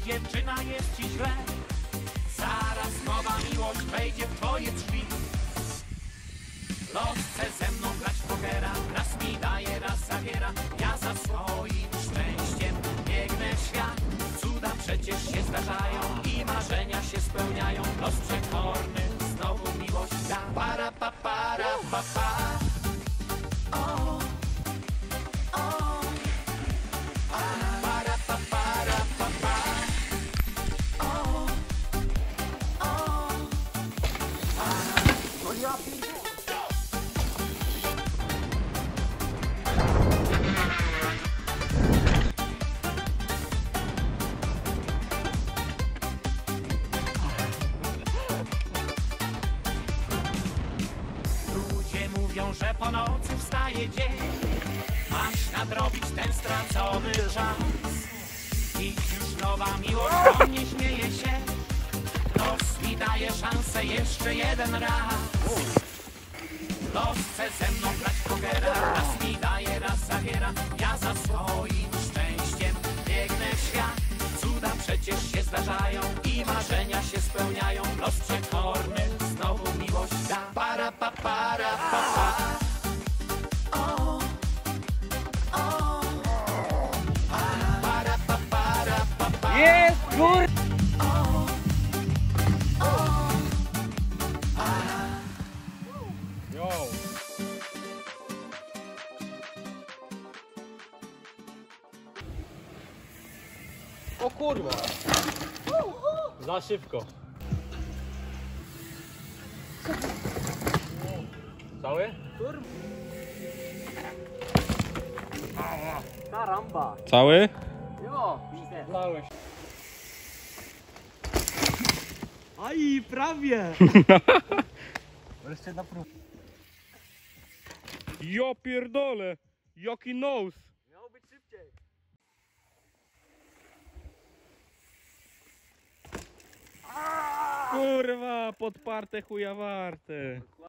dziewczyna jest ci źle, zaraz nowa miłość wejdzie w twoje drzwi. Los chce ze mną grać w pokera, raz mi daje, raz zabiera. Ja za swoim szczęściem biegnę w świat. Cuda przecież się zdarzają i marzenia się spełniają. Los przekorny znowu miłość da. Para pa para pa pa. O, o. Para pa para pa pa. O, o. No ja że po nocy wstaje dzień, masz nadrobić ten stracony czas. I już nowa miłość do mnie śmieje się, los mi daje szansę jeszcze jeden raz. Los chce ze mną grać w pokera, raz mi daje, raz zabiera. Ja za swoim szczęściem biegnę w świat. Cuda przecież się zdarzają i marzenia się spełniają. Los przekorny znowu miłość da. Para pa para pa pa. O, o. Para pa para pa pa. Jest gór! O, o. Yo! O kurwa! Za szybko. Cały? Karamba! Cały? Jo! Zlałeś. Aj, prawie! Wreszcie na próbę. Ja pierdolę! Jaki nos! Miało być szybciej. Kurwa, podparte chujawarte.